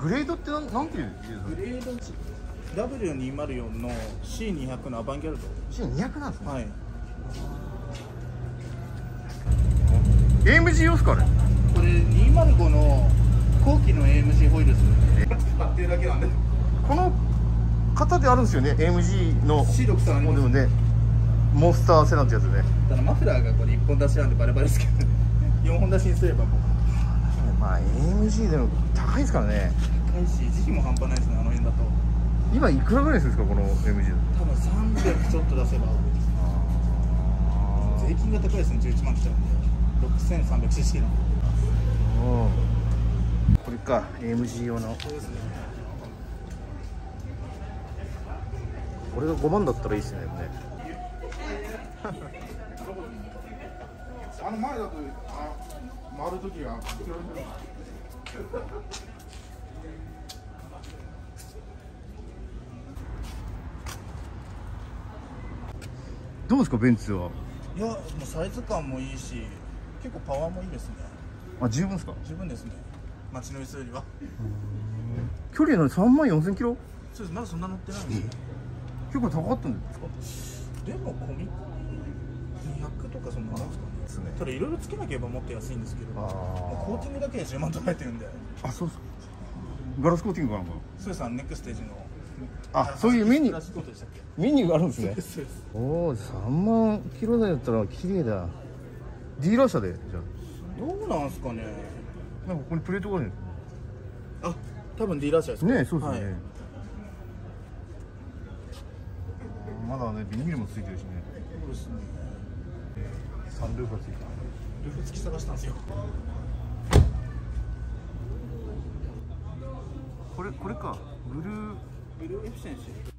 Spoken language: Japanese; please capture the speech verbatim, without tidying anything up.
グレードってなんなんていうグレード ダブリューにひゃくよん の シーにひゃく のアバンギャルド。 シーにひゃく なんですね。 はい。 エーエムジー 用っすかあれ。 これにひゃくごの後期の エーエムジー ホイールです使ってるだけなんで。 この型であるんですよね、 エーエムジー のシーろくさん ありますモデルね。モンスターセナってやつでね。 ただマフラーがこれいっぽん出しなんでバレバレですけどね。よんほん出しにすればもうまあ エーエムジー でも高いですからね。 高いし時期も半端ないですね、あの辺だと。 今いくらぐらいするんですかこの エーエムジー だと。 多分さんびゃくちょっと出せば税金が高いですね。じゅういちまんきちゃうんで ろくせんさんびゃくシーシー なんで。 これか エーエムジー 用の。 そうですね。 これがごまんだったらいいですね。 あの前だとあ回るときがどうですかベンツは。 いやもうサイズ感もいいし結構パワーもいいですね。 あ、十分ですか。 十分ですね、街の椅子よりは。 距離のさんまんよんせんキロ。 そうです、まだそんな乗ってないんですよ。 結構高かったんですか。 でも込み込みにひゃくとかそんななんですかね。 ですね。 ただいろいろつけなければもっと安いんですけど、 あーもうコーティングだけでじゅうまん取られてるんで。 あ、そうそう。ガラスコーティングかなんか。 そうです、ネクステージの。 あ、そういうメニューガラスコートでしたっけ。 メニューがあるんですね。 そうですそうです。 おお、さんまんキロ台だったら綺麗だ。ディーラー車でじゃどうなんすかね。 あ。なんかここにプレートがあるんですあ、多分ディーラー車ですか。 ね。そうですよね。 はい、 まだねビニールもついてるしね。 そうですね。 サンルーフがついてる。 ルーフ付き探したんですよ。 これこれかブルーブルーエフィシェンシー。